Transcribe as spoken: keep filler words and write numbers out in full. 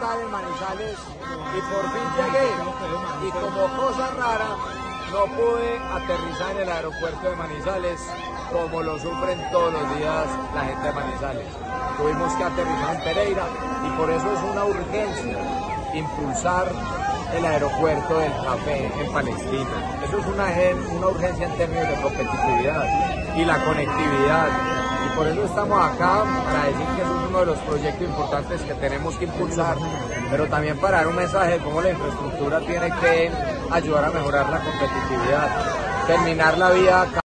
estar en Manizales y por fin llegué. Y como cosa rara, no pude aterrizar en el aeropuerto de Manizales como lo sufren todos los días la gente de Manizales. Tuvimos que aterrizar en Pereira y por eso es una urgencia impulsar el aeropuerto del café en Palestina. Eso es una, una urgencia en términos de competitividad y la conectividad. Y por eso estamos acá, para decir que eso es uno de los proyectos importantes que tenemos que impulsar, pero también para dar un mensaje de cómo la infraestructura tiene que ayudar a mejorar la competitividad, terminar la vía